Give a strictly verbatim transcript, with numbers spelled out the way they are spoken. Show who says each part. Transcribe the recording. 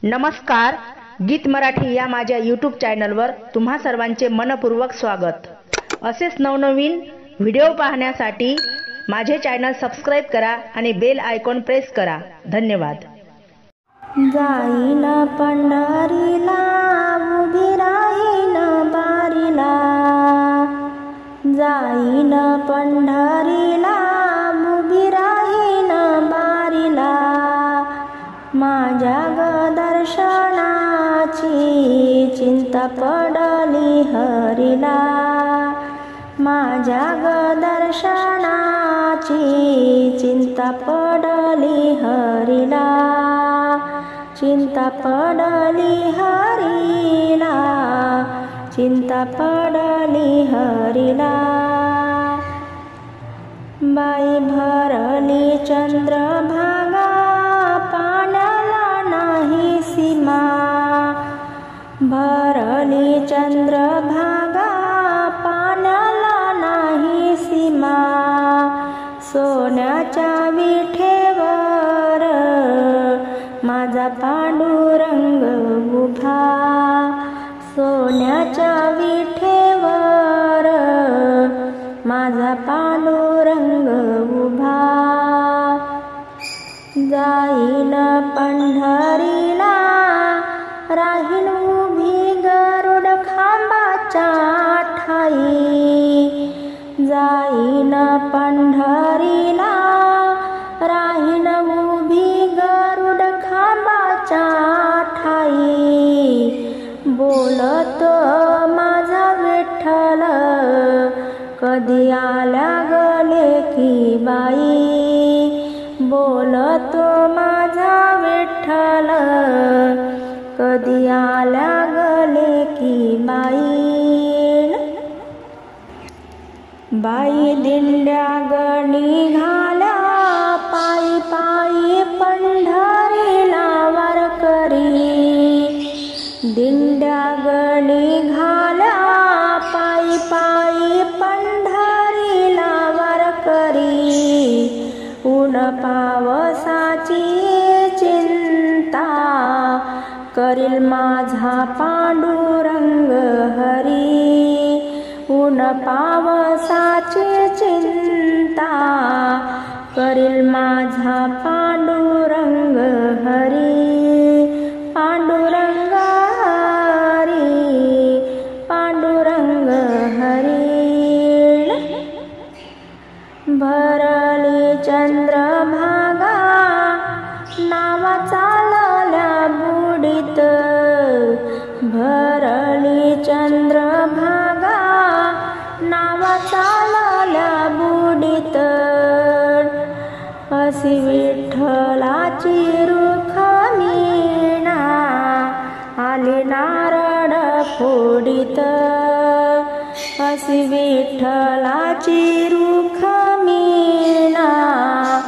Speaker 1: नमस्कार, गीत मराठी या माझ्या यूट्यूब चॅनलवर तुम्हा सर्वांचे मनपूर्वक स्वागत। असेच नवनवीन व्हिडिओ पाहण्यासाठी माझे चॅनल सबस्क्राइब करा आणि बेल आयकॉन प्रेस करा। धन्यवाद।
Speaker 2: जाईन पंढरीला उभी राहीन बारीला, जाईन पंढरीला उभी राहीन बारीला, माझ्या ग दर्शनाची चिंता पडली हरीला, माझ्या ग दर्शनाची चिंता पडली हरीला, चिंता पडली हरीला, चिंता पडली हरीला। बाई भरली चंद्रभागा पाण्याला नाही सीमा, भरली चंद्रभागा पाण्याला नाही सीमा, सोन्याच्या विठेवर माझा पांडुरंग उभा, सोन्याच्या विठेवर माझा पांडुरंग उभा। जाईन पंढरीला राहीन उभी गरुड खांबाच्या ठाई, जाईन पंढरीला राहीन उभी गरुड खांबाच्या ठाई, बोलतो माझा विठ्ठल कधी आल्या गले की बाई, बोलतो माझा विठ्ठल कधी आल्या गले की बाई। बाई दिंड्या गणी घाल्या पायी पायी पंढरीला वारकरी, दिंड्या गणी घाल्या पायी पायी पंढरीला वारकरी, ऊन पावसाची चिंता करील माझा पांडुरंग हरी, ऊन पावसाची चिंता करील माझा पांडुरंग हरी, पांडुरंग हरी, पांडुरंग हरी। भरली चंद्रभागा नावा चालल्या बुडीत, भरली चंद्रभागा नावा चालल्या बुडीत, अशी विठ्ठलाची रुखमिणा आली नारळ फोडीत, अशी विठ्ठलाची रुखमिणा